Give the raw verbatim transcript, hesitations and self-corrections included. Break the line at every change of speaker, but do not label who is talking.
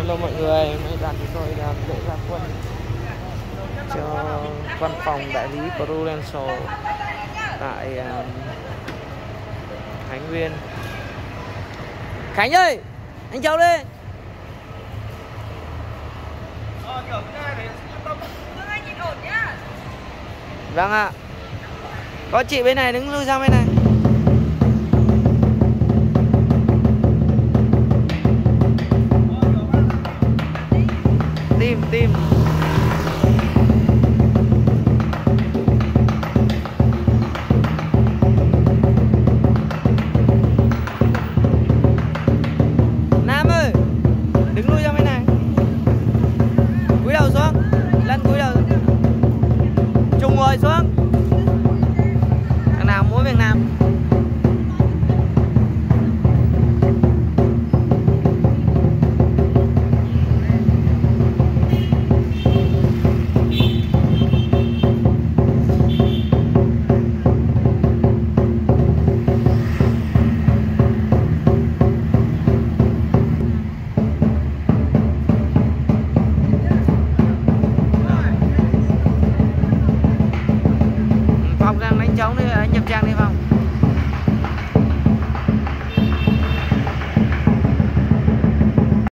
Hello mọi người, nay đoàn chúng tôi làm lễ ra quân cho văn phòng đại lý Prudential tại uh, Thái Nguyên. Khánh ơi, anh cháu đây. Vâng ạ. Có chị bên này đứng lui sang bên này. Tim tim. Nam ơi, đứng lui ra bên này. Cúi đầu xuống, lăn cúi đầu. Trùng ngồi xuống. Thằng nào muốn việc làm. Phong đang đánh trống đi, anh nhập trang đi Phong.